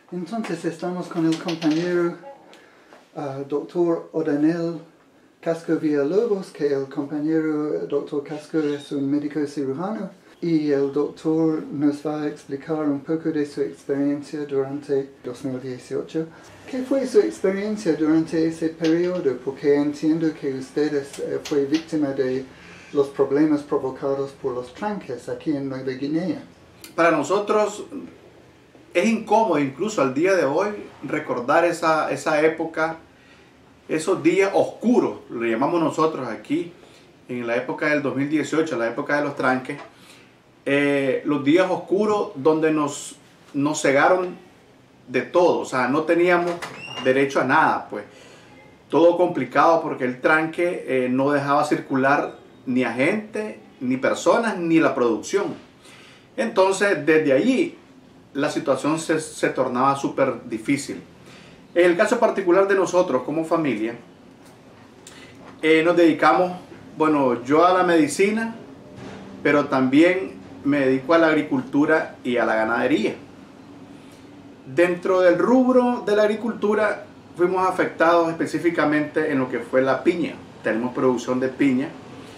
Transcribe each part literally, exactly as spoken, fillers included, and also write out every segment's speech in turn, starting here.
Entonces estamos con el compañero uh, doctor O'Donnell Casco Villalobos, que el compañero doctor Casco es un médico cirujano, y el doctor nos va a explicar un poco de su experiencia durante dos mil dieciocho. ¿Qué fue su experiencia durante ese periodo? Porque entiendo que ustedes eh, fue víctima de los problemas provocados por los tranques aquí en Nueva Guinea. Para nosotros es incómodo incluso al día de hoy recordar esa, esa época, esos días oscuros, lo llamamos nosotros aquí, en la época del dos mil dieciocho, la época de los tranques, eh, los días oscuros donde nos, nos cegaron de todo, o sea, no teníamos derecho a nada, pues. Todo complicado porque el tranque eh, no dejaba circular ni a gente, ni personas, ni la producción. Entonces, desde allí, la situación se, se tornaba súper difícil. En el caso particular de nosotros como familia, eh, nos dedicamos, bueno, yo a la medicina, pero también me dedico a la agricultura y a la ganadería. Dentro del rubro de la agricultura fuimos afectados específicamente en lo que fue la piña. Tenemos producción de piña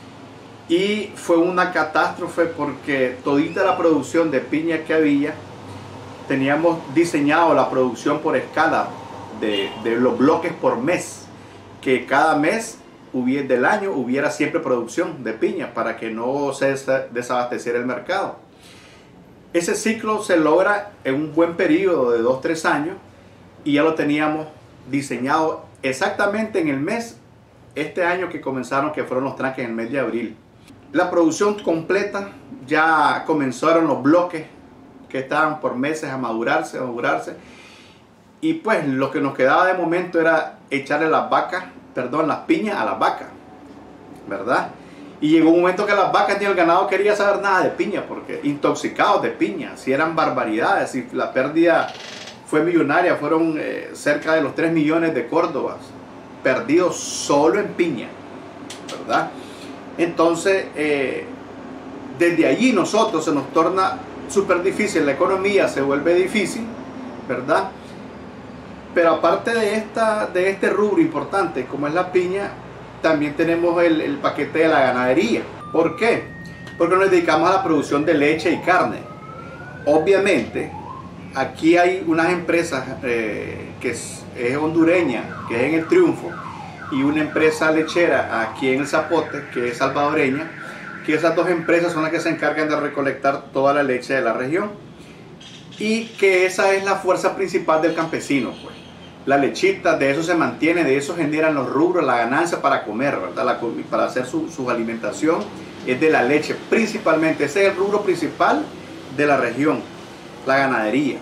y fue una catástrofe porque todita la producción de piña que había, teníamos diseñado la producción por escala de, de los bloques por mes, que cada mes hubiera, del año hubiera siempre producción de piña para que no se desabasteciera el mercado. Ese ciclo se logra en un buen periodo de dos a tres años y ya lo teníamos diseñado exactamente en el mes, este año que comenzaron, que fueron los tranques en el mes de abril. La producción completa, ya comenzaron los bloques que estaban por meses a madurarse, a madurarse. Y pues lo que nos quedaba de momento era echarle las vacas, perdón, las piñas a las vacas, ¿verdad? Y llegó un momento que las vacas ni el ganado quería saber nada de piña, porque intoxicados de piña, si eran barbaridades, si la pérdida fue millonaria, fueron eh, cerca de los tres millones de córdobas perdidos solo en piña, ¿verdad? Entonces, eh, desde allí nosotros se nos torna súper difícil, la economía se vuelve difícil, ¿verdad? Pero aparte de, esta, de este rubro importante como es la piña, también tenemos el, el paquete de la ganadería. ¿Por qué? Porque nos dedicamos a la producción de leche y carne. Obviamente, aquí hay unas empresas eh, que es, es hondureña, que es en El Triunfo, y una empresa lechera aquí en El Zapote, que es salvadoreña, que esas dos empresas son las que se encargan de recolectar toda la leche de la región, y que esa es la fuerza principal del campesino, pues. La lechita, de eso se mantiene, de eso generan los rubros, la ganancia para comer, ¿verdad? La, para hacer su, su alimentación es de la leche, principalmente. Ese es el rubro principal de la región, la ganadería.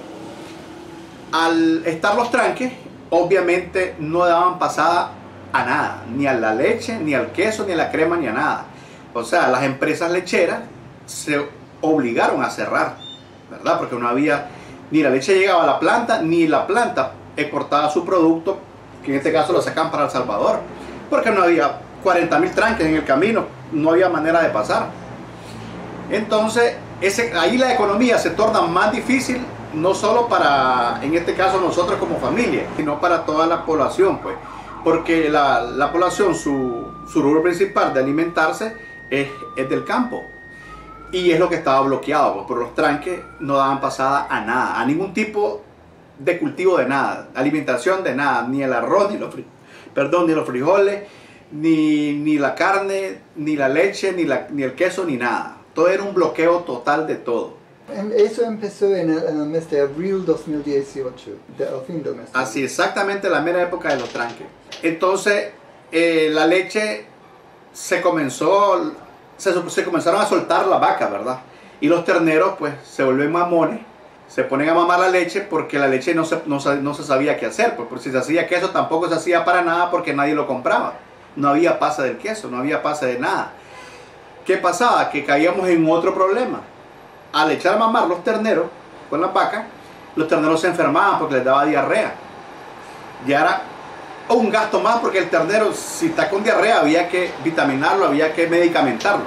Al estar los tranques, obviamente no daban pasada a nada, ni a la leche, ni al queso, ni a la crema, ni a nada. O sea, las empresas lecheras se obligaron a cerrar, ¿verdad? Porque no había, ni la leche llegaba a la planta, ni la planta exportaba su producto, que en este caso lo sacan para El Salvador, porque no había cuarenta mil tranques en el camino, no había manera de pasar. Entonces, ese, ahí la economía se torna más difícil, no solo para, en este caso, nosotros como familia, sino para toda la población, pues, porque la, la población, su, su rubro principal de alimentarse es, es del campo. Y es lo que estaba bloqueado, pues, por los tranques no daban pasada a nada, a ningún tipo de cultivo de nada, alimentación de nada, ni el arroz, ni los, perdón, ni los frijoles, ni, ni la carne, ni la leche, ni, la, ni el queso, ni nada. Todo era un bloqueo total de todo. Eso empezó en el, en el mes de abril dos mil dieciocho, de, al fin del mes. Así, exactamente la mera época de los tranques. Entonces, eh, la leche se comenzó, se, se comenzaron a soltar las vacas, ¿verdad? Y los terneros, pues, se vuelven mamones, se ponen a mamar la leche porque la leche no se, no, no se sabía qué hacer. Pues, porque si se hacía queso tampoco se hacía para nada porque nadie lo compraba. No había pasa del queso, no había pasa de nada. ¿Qué pasaba? Que caíamos en otro problema. Al echar a mamar los terneros con las vacas, los terneros se enfermaban porque les daba diarrea. Y era un gasto más porque el ternero, si está con diarrea, había que vitaminarlo, había que medicamentarlo.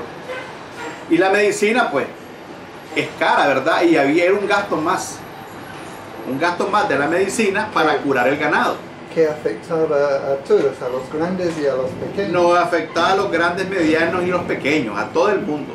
Y la medicina, pues, es cara, ¿verdad? Y había era un gasto más. un gasto más de la medicina para curar el ganado. Que afectaba a todos, a los grandes y a los pequeños. No afectaba a los grandes, medianos y los pequeños, a todo el mundo.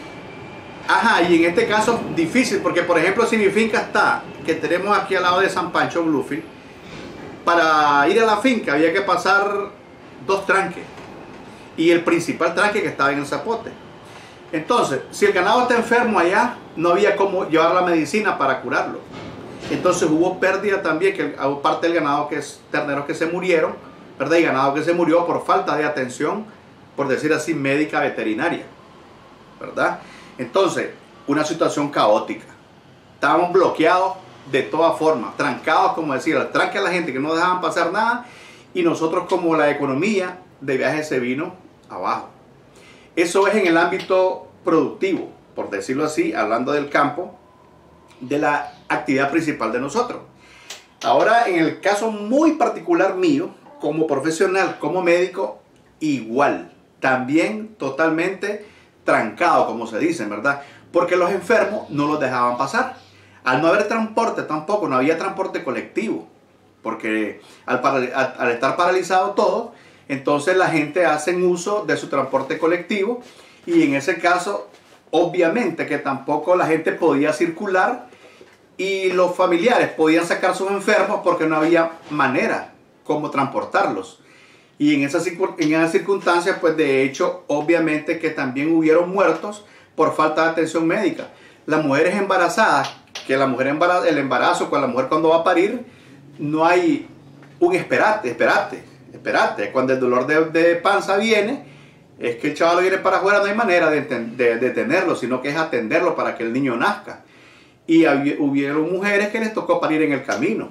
Ajá, y en este caso difícil, porque por ejemplo si mi finca está, que tenemos aquí al lado de San Pancho, Bluefield, para ir a la finca había que pasar dos tranques, y el principal tranque que estaba en el Zapote. Entonces, si el ganado está enfermo allá, no había cómo llevar la medicina para curarlo. Entonces hubo pérdida también, que hubo parte del ganado que es terneros que se murieron, ¿verdad? Y ganado que se murió por falta de atención, por decir así, médica veterinaria, ¿verdad? Entonces, una situación caótica. Estábamos bloqueados de todas formas, trancados, como decía, el tranque a la gente que no dejaban pasar nada, y nosotros como la economía de viaje se vino abajo. Eso es en el ámbito productivo, por decirlo así, hablando del campo, de la actividad principal de nosotros. Ahora, en el caso muy particular mío, como profesional, como médico, igual, también totalmente trancado, como se dice, ¿verdad? Porque los enfermos no los dejaban pasar. Al no haber transporte tampoco, no había transporte colectivo, porque al, al, al estar paralizado todo, entonces la gente hace uso de su transporte colectivo, y en ese caso, obviamente que tampoco la gente podía circular, y los familiares podían sacar sus enfermos porque no había manera como transportarlos. Y en esas, en esas circunstancias, pues de hecho, obviamente que también hubieron muertos por falta de atención médica. Las mujeres embarazadas, que la mujer embarazo, el embarazo con la mujer cuando va a parir, no hay un esperate, esperate, esperate. Cuando el dolor de, de panza viene, es que el chaval viene para afuera, no hay manera de, de, de tenerlo, sino que es atenderlo para que el niño nazca. Y hubieron mujeres que les tocó parir en el camino.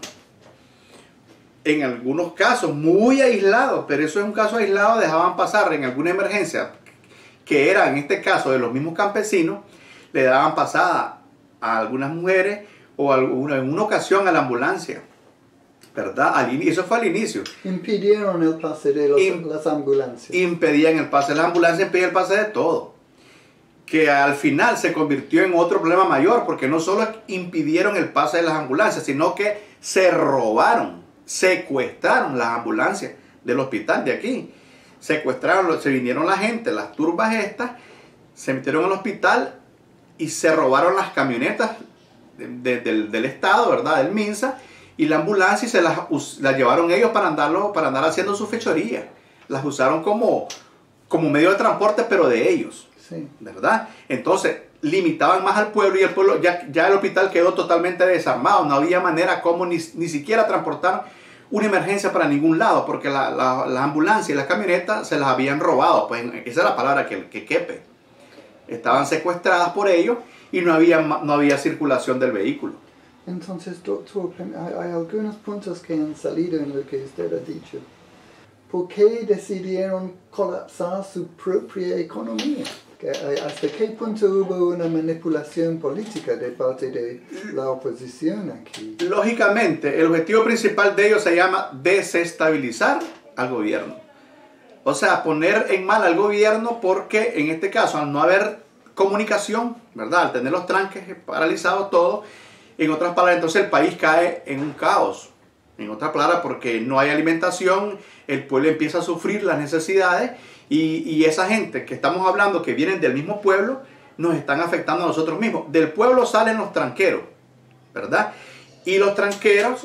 En algunos casos muy aislados, pero eso es un caso aislado, dejaban pasar en alguna emergencia, que era en este caso de los mismos campesinos, le daban pasada a algunas mujeres o alguna, en una ocasión a la ambulancia, ¿verdad? Al inicio, eso fue al inicio. Impidieron el pase de los, Im, las ambulancias. Impedían el pase de las ambulancias, impedían el pase de todo. Que al final se convirtió en otro problema mayor, porque no solo impidieron el pase de las ambulancias, sino que se robaron, secuestraron las ambulancias del hospital de aquí. Secuestraron, se vinieron la gente, las turbas estas, se metieron al hospital y se robaron las camionetas de, de, del, del Estado, ¿verdad? Del MINSA, y la ambulancia, y se las, las llevaron ellos para, andarlo, para andar haciendo su fechoría. Las usaron como, como medio de transporte, pero de ellos. Sí. ¿Verdad? Entonces limitaban más al pueblo, y el pueblo, ya, ya el hospital quedó totalmente desarmado, no había manera como ni, ni siquiera transportar una emergencia para ningún lado, porque la, la, las ambulancias y las camionetas se las habían robado, pues esa es la palabra que, que quepe. Estaban secuestradas por ellos y no había, no había circulación del vehículo. Entonces, doctor, hay, hay algunos puntos que han salido en lo que usted ha dicho. ¿Por qué decidieron colapsar su propia economía? ¿Hasta qué punto hubo una manipulación política de parte de la oposición aquí? Lógicamente, el objetivo principal de ellos se llama desestabilizar al gobierno. O sea, poner en mal al gobierno, porque en este caso, al no haber comunicación, ¿verdad? Al tener los tranques paralizados todo, en otras palabras, entonces el país cae en un caos. En otras palabras, porque no hay alimentación, el pueblo empieza a sufrir las necesidades, y, y esa gente que estamos hablando, que vienen del mismo pueblo, nos están afectando a nosotros mismos. Del pueblo salen los tranqueros, ¿verdad? Y los tranqueros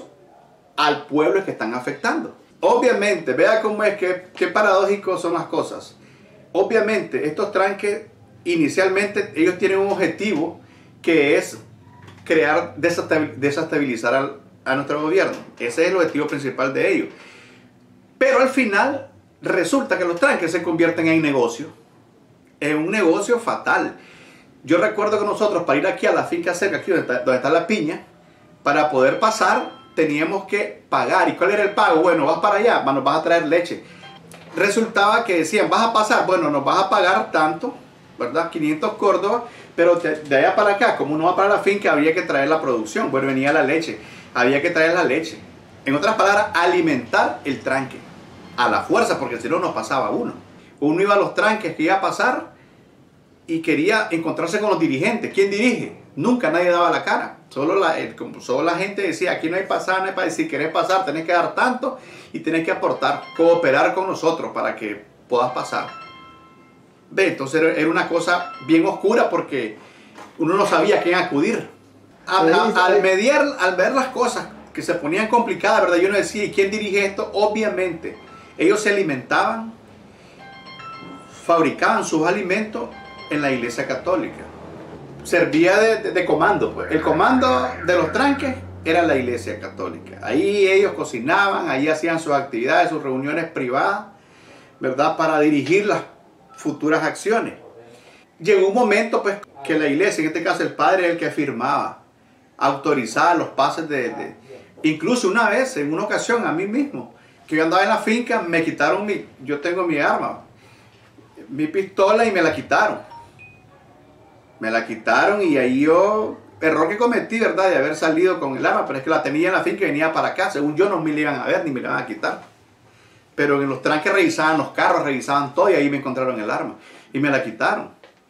al pueblo es que están afectando. Obviamente, vea cómo es que, qué paradójicos son las cosas. Obviamente, estos tranques, inicialmente, ellos tienen un objetivo, que es crear, desestabilizar al a nuestro gobierno. Ese es el objetivo principal de ellos. Pero al final resulta que los tranques se convierten en negocio, en un negocio fatal. Yo recuerdo que nosotros, para ir aquí a la finca cerca, aquí donde está, donde está la piña, para poder pasar teníamos que pagar. ¿Y cuál era el pago? Bueno, vas para allá, nos vas a traer leche. Resultaba que decían, vas a pasar, bueno, nos vas a pagar tanto, ¿verdad? quinientos córdobas, pero de, de allá para acá, como uno va para la finca, había que traer la producción. Bueno, venía la leche. Había que traer la leche. En otras palabras, alimentar el tranque a la fuerza, porque si no nos pasaba uno. Uno iba a los tranques que iba a pasar y quería encontrarse con los dirigentes. ¿Quién dirige? Nunca nadie daba la cara. Solo la, el, como solo la gente decía, aquí no hay pasar, no hay pasar. Si querés pasar, tenés que dar tanto y tenés que aportar, cooperar con nosotros para que puedas pasar. Ve, entonces era una cosa bien oscura porque uno no sabía a quién acudir. A, a, al, mediar, al ver las cosas que se ponían complicadas, ¿verdad? Yo no decía, ¿y quién dirige esto? Obviamente, ellos se alimentaban, fabricaban sus alimentos en la Iglesia Católica. Servía de, de, de comando, pues. El comando de los tranques era la Iglesia Católica. Ahí ellos cocinaban, ahí hacían sus actividades, sus reuniones privadas, ¿verdad? Para dirigir las futuras acciones. Llegó un momento, pues, que la iglesia, en este caso el padre, es el que firmaba, autorizaba los pases de, de... Incluso una vez, en una ocasión, a mí mismo, que yo andaba en la finca, me quitaron mi... Yo tengo mi arma, mi pistola, y me la quitaron. Me la quitaron y ahí yo... Error que cometí, ¿verdad? De haber salido con el arma, pero es que la tenía en la finca y venía para acá. Según yo, no me la iban a ver ni me la iban a quitar. Pero en los tranques revisaban los carros, revisaban todo y ahí me encontraron el arma. Y me la quitaron.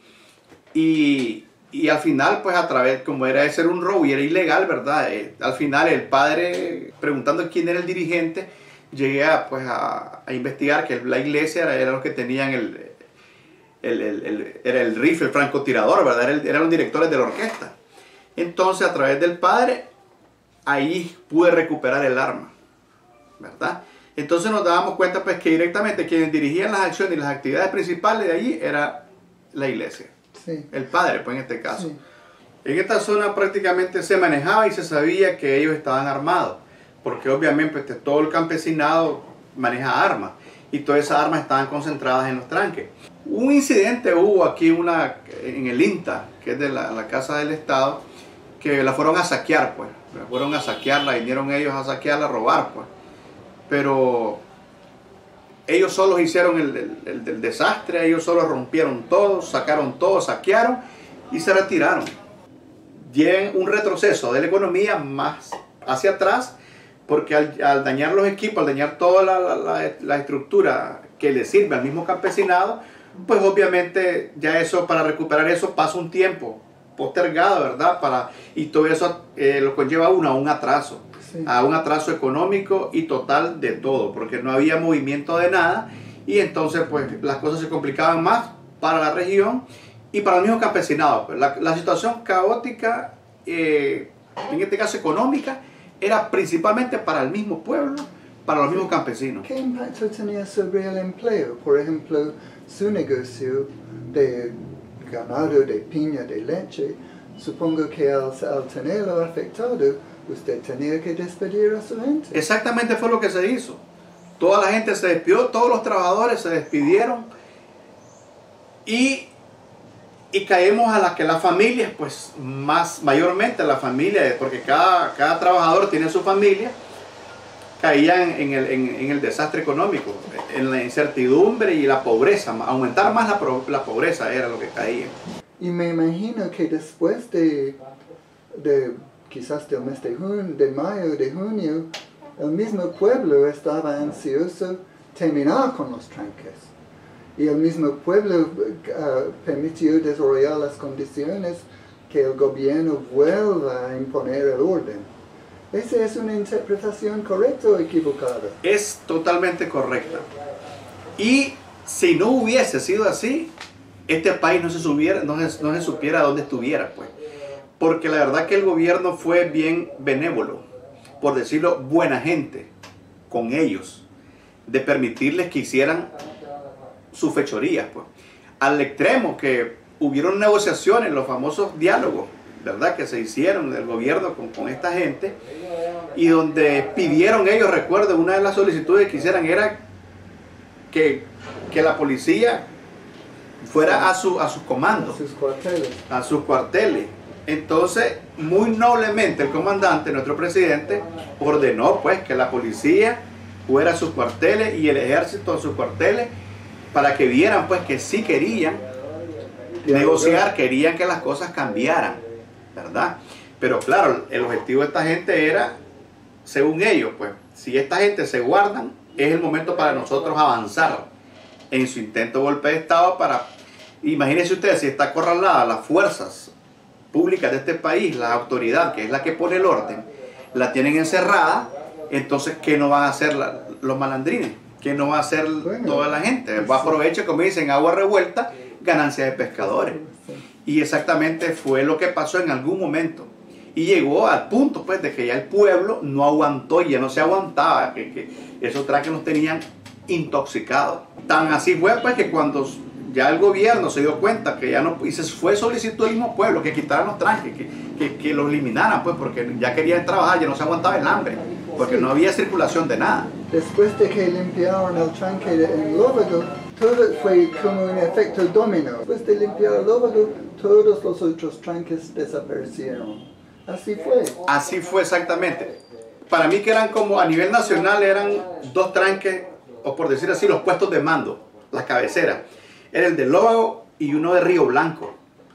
Y, y al final, pues a través, como era de ser un robo y era ilegal, ¿verdad? Eh, al final el padre, preguntando quién era el dirigente, llegué a, pues, a, a investigar que la iglesia era, era los que tenían el, el, el, el, era el rifle, el francotirador, ¿verdad? Era el, eran los directores de la orquesta. Entonces, a través del padre, ahí pude recuperar el arma, ¿verdad? Entonces nos dábamos cuenta, pues, que directamente quienes dirigían las acciones y las actividades principales de allí era la iglesia. Sí. El padre, pues, en este caso. Sí. En esta zona prácticamente se manejaba y se sabía que ellos estaban armados, porque obviamente pues, todo el campesinado maneja armas y todas esas armas estaban concentradas en los tranques. Un incidente hubo aquí una, en el INTA, que es de la, la Casa del Estado, que la fueron a saquear, pues. La fueron a saquearla, vinieron ellos a saquearla, a robar, pues. Pero ellos solos hicieron el, el, el, el desastre, ellos solos rompieron todo, sacaron todo, saquearon y se retiraron. Lleven un retroceso de la economía más hacia atrás, porque al, al dañar los equipos, al dañar toda la, la, la, la estructura que le sirve al mismo campesinado, pues obviamente ya eso, para recuperar eso pasa un tiempo postergado, ¿verdad? Para, y todo eso eh, lo conlleva a uno a un atraso. Sí. A un atraso económico y total de todo, porque no había movimiento de nada y entonces pues las cosas se complicaban más para la región y para el mismo campesinado. La, la situación caótica, eh, en este caso económica, era principalmente para el mismo pueblo, para los mismos campesinos. ¿Qué impacto tenía sobre el empleo? Por ejemplo, su negocio de ganado, de piña, de leche, supongo que al, al tenerlo afectado, usted tenía que despedir a su gente. Exactamente fue lo que se hizo. Toda la gente se despidió, todos los trabajadores se despidieron y, y caemos a las que las familias, pues más mayormente la familia, porque cada, cada trabajador tiene su familia, caían en el, en, en el desastre económico, en la incertidumbre y la pobreza. Aumentar más la, la pobreza era lo que caía. Y me imagino que después de... de quizás del mes de, junio, de mayo, de junio, el mismo pueblo estaba ansioso terminar con los tranques. Y el mismo pueblo uh, permitió desarrollar las condiciones que el gobierno vuelva a imponer el orden. ¿Esa es una interpretación correcta o equivocada? Es totalmente correcta. Y si no hubiese sido así, este país no se, subiera, no se, no se supiera dónde estuviera, pues. Porque la verdad que el gobierno fue bien benévolo, por decirlo, buena gente con ellos, de permitirles que hicieran sus fechorías, pues. Al extremo que hubieron negociaciones, los famosos diálogos, ¿verdad? Que se hicieron del gobierno con, con esta gente, y donde pidieron ellos, recuerdo, una de las solicitudes que hicieran era que, que la policía fuera a, su, a sus comandos, a sus cuarteles. A sus cuarteles. Entonces, muy noblemente el comandante, nuestro presidente, ordenó pues que la policía fuera a sus cuarteles y el ejército a sus cuarteles para que vieran pues que sí querían negociar, querían que las cosas cambiaran, ¿verdad? Pero claro, el objetivo de esta gente era, según ellos, pues, si esta gente se guardan, es el momento para nosotros avanzar en su intento de golpe de Estado para, imagínense ustedes, si está acorralada las fuerzas públicas de este país, la autoridad, que es la que pone el orden, la tienen encerrada, entonces, ¿qué no van a hacer la, los malandrines? ¿Qué no va a hacer bueno, toda la gente? Va a aprovechar, como dicen, agua revuelta, ganancia de pescadores. Y exactamente fue lo que pasó en algún momento. Y llegó al punto, pues, de que ya el pueblo no aguantó, ya no se aguantaba, que, que esos tranques nos tenían intoxicados. Tan así fue, pues, que cuando ya el gobierno se dio cuenta que ya no, y se fue solicitud del mismo pueblo, que quitaran los tranques, que, que, que los eliminaran, pues, porque ya querían trabajar, ya no se aguantaba el hambre, porque sí, no había circulación de nada. Después de que limpiaron el tranque en Lovago, todo fue como un efecto dominó. Después de limpiar Lovago, todos los otros tranques desaparecieron. Así fue. Así fue exactamente. Para mí que eran como a nivel nacional eran dos tranques, o por decir así, los puestos de mando, las cabeceras. Era el de Lovago y uno de Río Blanco.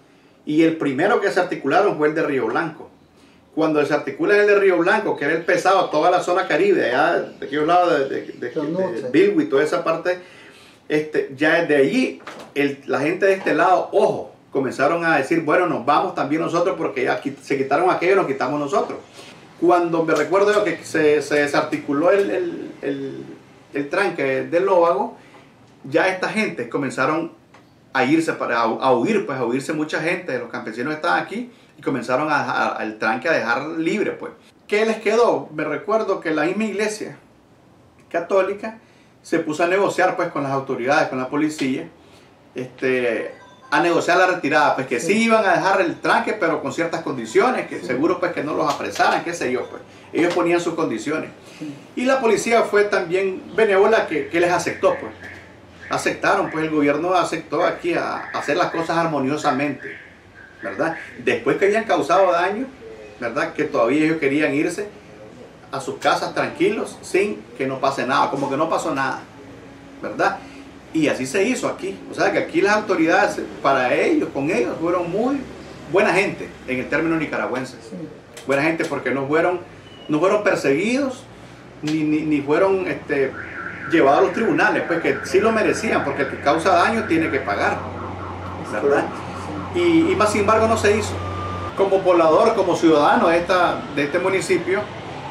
Y el primero que se articularon fue el de Río Blanco. Cuando se articula el de Río Blanco, que era el pesado, toda la zona caribe, allá de aquellos lados de, de, de, de, de Bilwi, toda esa parte, este, ya desde allí, el, la gente de este lado, ojo, comenzaron a decir, bueno, nos vamos también nosotros porque ya se quitaron aquello, nos quitamos nosotros. Cuando me recuerdo yo que se, se desarticuló el, el, el, el tranque del Lovago, ya esta gente comenzaron a irse, para, a, a huir, pues a huirse mucha gente, los campesinos estaban aquí y comenzaron a, a, al tranque a dejar libre, pues. ¿Qué les quedó? Me recuerdo que la misma iglesia católica se puso a negociar, pues, con las autoridades, con la policía, este... a negociar la retirada, pues que sí. sí iban a dejar el tranque, pero con ciertas condiciones, que sí. seguro pues que no los apresaran, qué sé yo, pues. Ellos ponían sus condiciones. Sí. Y la policía fue también benévola que, que les aceptó, pues. Aceptaron, pues el gobierno aceptó aquí a, a hacer las cosas armoniosamente, ¿verdad? Después que habían causado daño, ¿verdad? Que todavía ellos querían irse a sus casas tranquilos, sin que no pase nada, como que no pasó nada, ¿verdad? Y así se hizo aquí. O sea que aquí las autoridades, para ellos, con ellos, fueron muy buena gente en el término nicaragüense. Sí. Buena gente porque no fueron, no fueron perseguidos, ni, ni, ni fueron este, llevados a los tribunales, pues que sí lo merecían, porque el que causa daño tiene que pagar, ¿verdad? Sí. Y, y más sin embargo no se hizo. Como poblador, como ciudadano de, esta, de este municipio,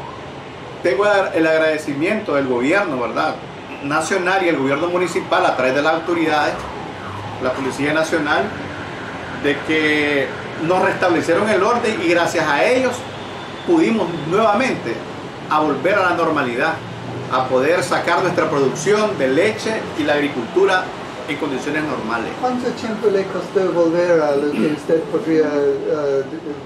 tengo el agradecimiento del gobierno, ¿verdad? Nacional y el gobierno municipal a través de las autoridades, la Policía Nacional, de que nos restablecieron el orden y gracias a ellos pudimos nuevamente a volver a la normalidad, a poder sacar nuestra producción de leche y la agricultura en condiciones normales. ¿Cuánto tiempo le costó volver a lo que usted podría uh,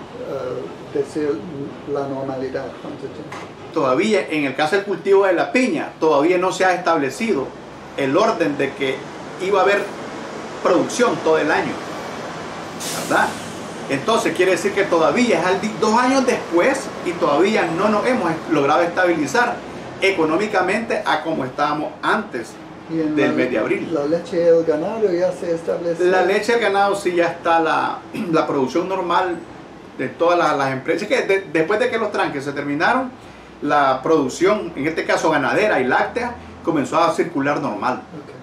uh, decir la normalidad? ¿Cuánto tiempo? Todavía en el caso del cultivo de la piña, todavía no se ha establecido el orden de que iba a haber producción todo el año, ¿verdad? Entonces quiere decir que todavía es dos años después y todavía no nos hemos logrado estabilizar económicamente a como estábamos antes del mes de abril. ¿La leche del ganado ya se estableció? La leche del ganado sí ya está la, la producción normal de todas las, las empresas. Que de, después de que los tranques se terminaron, la producción, en este caso ganadera y láctea, comenzó a circular normal. Okay.